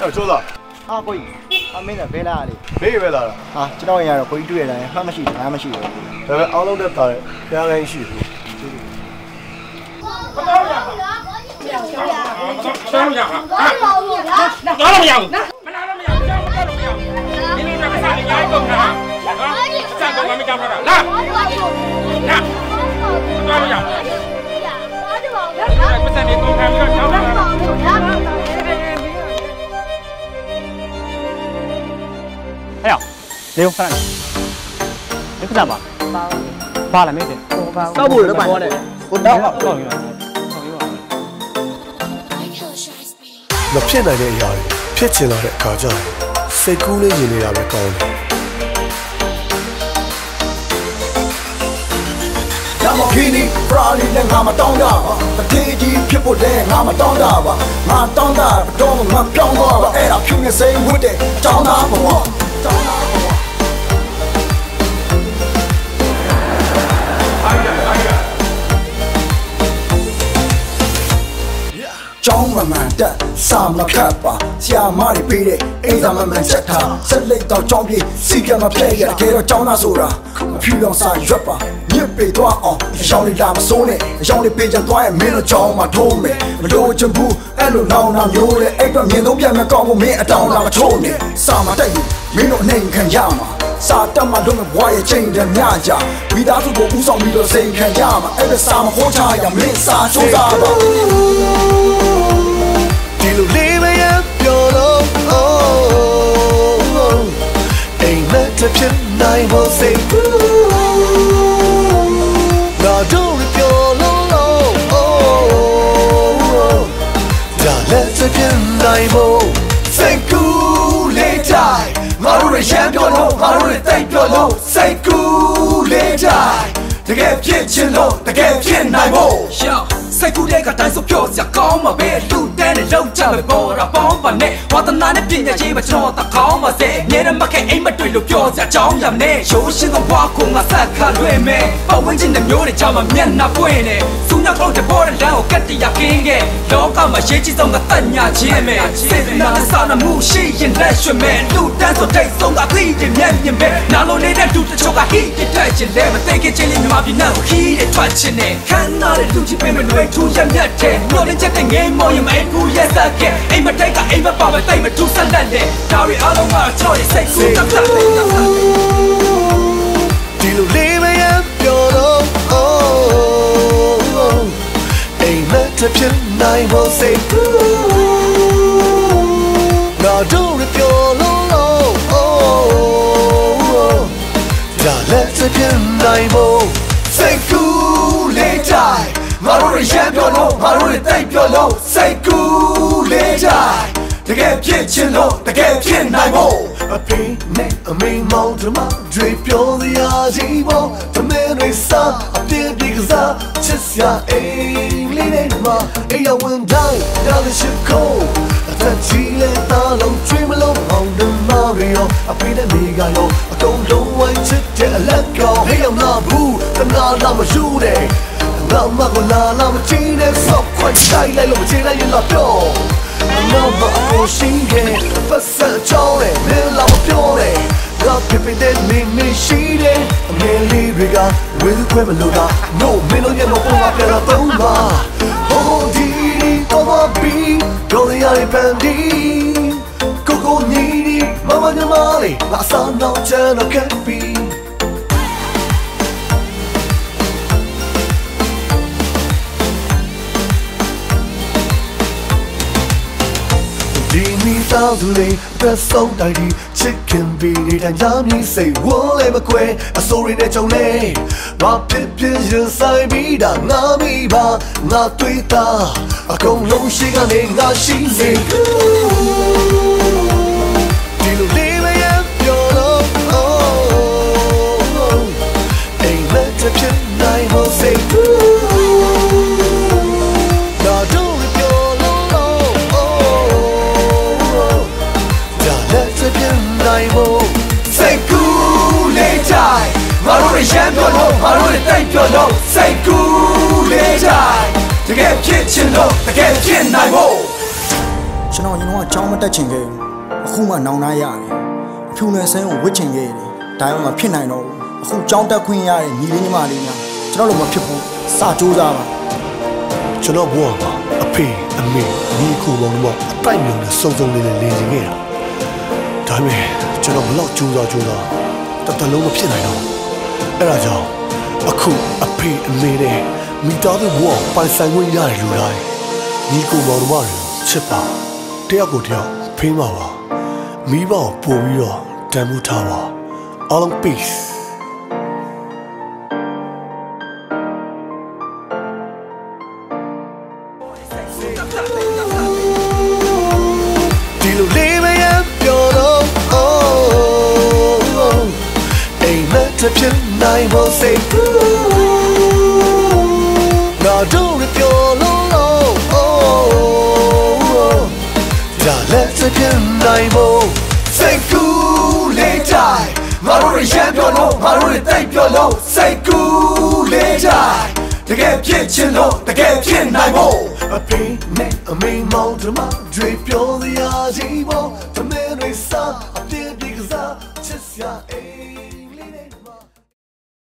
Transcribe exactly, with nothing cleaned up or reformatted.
အဲ့ကျော်သားဟာကိုကြီးအမင်းကဘဲလာလေဘေးပဲလာတာဟာကျွန်တော်ရတော့ကိုကြီးတွေ့ရတယ်မှတ်မရှိဘူးငါမရှိဘူးဒါပေမဲ့အောင်းလုံးတက်တာတဲ့ကြားခိုင်းရှိဘူးဘာလို့ရလဲဘာလို့ရလဲဘာလို့ရလဲဘာလို့ရလဲမလာတော့မရဘူးကြောက်တော့မရဘူးဒီလိုနဲ့ပတ်စံအများကြီးကုန်တာဟာအစားကုန်မကြောက်တော့လာလာဘာလို့ရလဲပတ်စံနေကုန်ခံပြီးတော့ကြောက်တာ哎呀，刘三，你不干嘛？发了没得？ 到不了办嘞我到了မဖြစ်နိုင်တဲ့အရာတွေဖြစ်ချင်လာတဲ့အခါကျရင်စိတ်ကူးလေးရင်နေတာပဲကောင်းတယ်ရမခင်းနေပရာလီနဲ့ငါမတောင်းတာပါတထေးကြီးဖြစ်ဖို့လဲငါမတောင်းတာပါငါတောင်းတာတော့ငါပြောင်းသွားပါအဲ့ဒါဖြူနေစိမ့်ဝတ်တဲ့တောင်းတာပေါ့တောင်းတာပေါ့ကျောင်းမမှန်တက်စာမခတ်ပါဆရာမတွေပေးတဲ့အိမ်သာမမှန်ချက်ထားစက်လိတ်တော့ကျောင်းပြေစီကမဖဲရတကယ်တော့ကျောင်းသားဆိုတာမဖြူတော့စာရွက်ပါမြစ်ပေသွားအောင်အယောင်လေးလာမစိုးနဲ့အယောင်လေးပေးချင်သွားရင်မင်းတို့ကျောင်းမှာထိုးမယ်မလို့ချင်ဘူးအဲ့လိုနောင်နာမျိုးလေအဲ့တော့မြင်တော့ပြန်မကောင်းဘူးမင်းအတောင်လာမချိုးနဲ့စာမတက်ရင်မင်းတို့အနေခံရမှာစာတက်မှတော့မဘွားရဲ့ချိန်တည်းညကြမိသားစုကိုဦးဆောင်ပြီးတော့စိန်ခံရမှာအဲ့ဒါစာမဟောချရမင်းစာချိုးစားပါဒီလိုလေးမရပြောလို့အိမ်မက်ဖြစ်နိုင်ဖို့စိတ်ကူငါတို့ပြောလို့ဒါလက်ဖြစ်နိုင်ဖို့စိတ်ကူလေးတိုင်းငါတို့ရရန်ပြောလို့ငါတို့ရတိတ်ပြောလို့စိတ်ကူလေးတိုင်းတကယ်ဖြစ်ချင်လို့တကယ်ဖြစ်နိုင်ဖို့စိတ်ကူးတဲ့ကတိုင်းဆိုပြောစရာကောင်းမှာပဲလူတန်းနဲ့လောက်ကြပဲပေါ်တာပေါင်းပါနဲ့ဝါသနာနဲ့ပညာကြီးမကျွန်တော်တကောင်းပါစေအမြဲတမ်းမခဲအိမ်မတွေ့လို့ပြောစရာကြောင်းရမယ်ရိုးရှင်းသောဘွားကိုငါဆက်ခါလွဲ့မယ်ပတ်ဝန်းကျင်တဲ့မျိုးတွေကြောင့်မမျက်နှာပွင့်နေစူးညောက်လို့တဲ့ပေါ်တဲ့လမ်းကိုကတ်တရကင်းခဲ့လောကမှာရေးကြည့်ဆုံးကတတ်ညာခြင်းမယ်စေတနာနဲ့စာနာမှုရှိရင်လက်ရွှေမယ်လူတန်းဆိုတိတ်ဆုံးကသိတယ်မျက်မြင်ပဲနာလို့နေတဲ့လူတချို့ကဟိတဲ့ထွက်ချင်တယ်မသိခင်ချင်းလေးမြမပြည်နဲ့ဟိတဲ့ထွက်ချင်တယ်ခန္ဓာတဲ့လူချင်းပဲမလွယ်ထူးရမြတ်တဲ့မျောလင်းချက်တဲ့ငယ်မောင်ရမဲကူရဲ့စက်ကဲအိမ်မတိုက်ကအိမ်မပါပဲတိတ်မထူးဆက်လက်တဲ့ဒါရီအားလုံးကချော်ရဲ့စိတ်ကူးတက်တက်ဒီလိုလေးမရပြောလို့အိမ်မက်ဖြစ်နိုင်ဖို့စိတ်ကူးငါတို့ပြောလို့ဒါလက်ဖြစ်နိုင်ဖို့စိတ်ကူးလေးတိုင်းငါတို့ရရန်ပြောလို့ငါတို့ရတိတ်ပြောလို့စိတ်ကူးလေးတိုင်းတကယ်ဖြစ်ချင်လို့တကယ်ဖြစ်နိုင်ဖို့အဖေနဲ့အမေမောင်တို့မတွေပြောစရာကြီးပေါ့တမန်တွေစားအပြည့်ဒီကစားချစ်စရာအိမ်လေးနဲ့မှာအေးရဝန်တိုင်းရတဲ့ရှိကိုအသက်ကြီးလဲသားလုံးချွေးမလုံးအောင်တမရီရောအဖေနဲ့မိကရောအကုန်လုံးဝိုင်းချစ်တဲ့အလက်ကောဟေးအောင်လာဘူးတနာလာမယူတဲ့ငါမကလာလာမချီနဲ့ဆော့ခွိုက်ဆိုင်လိုက်လို့မချီလိုက်ရင်လာပြောNo more pushing it, but such all it, little of pure it. God keeping that me me sheet it. Me lyrica with criminal. No, me no get no more up there at home. Oh, dee, oh, be, go the eye bandy. Go go needy, mama and Molly. Last on no channel can be. Thousandly, press so tidy, chicken beat and yummy say, wool ever quay, a story that your name. My pigeons inside me, that nami ba, not Twitter. A come long she got in that she say, you live in your love, oh, ain't let a pin, I will say, say cool die, my only champion, my only thank you, no, say cool die, to get kitchen, no, to get kitchen, I will. ကျွန်တော်ရင်တော့အကြောင်းမတက်ချင်ခဲ့ဘူးအခုမှနောင်နာရတယ်ဖြူနယ်ဆန်းကိုဝစ်ချင်ခဲ့တယ်ဒါမှမဖြစ်နိုင်တော့ဘူးအခုကြောင်းတက်ခွင့်ရတဲ့ညီလေးညီမလေးများကျွန်တော်တို့မဖြစ်ဘူးစကြိုးစားပါကျွန်တော်ဘဝမှာအဖေအမေညီကိုမောင်တို့အတိုက်မျိုးနဲ့စုံစုံလေးနဲ့နေနေခဲ့တာဒါပေမဲ့ကျွန်တော်ဘလောက်ကြိုးစားကြိုးစားတတလုံးမဖြစ်နိုင်တော့အဲ့ဒါကြောင့်အခုအဖေအမေနဲ့မိသားစုဘဝပိုင်ဆိုင်ခွင့်ရတယ်လူတိုင်းညီကိုမောင်တို့တွေချစ်ပါတယောက်ကိုတယောက်ဖိမပါမိဘကိုပို့ပြီးတော့တန်ဖိုးထားပါအားလုံး peaceဒီလိုလေးမရပြောတော့ oh အိမ်မက်ဖြစ်နိုင်ဖို့စိတ်ကူငါတို့ပြောလို့ oh ဒါလက်ဖြစ်နိုင်ဖို့စိတ်ကူလေးတိုင်းငါတို့ရမ်းပြောလို့ငါတို့တိုက်ပြောလို့စိတ်ကူလေးတိုင်းတကယ်ဖြစ်ချင်လို့တကယ်ဖြစ်နိုင်ဖို့အဖေနဲ့အမေမောင်တို့မှတွေပြောရစီဖို့တမန်တွေစားအပြည့်ဒီကစားချစ်စရာအေး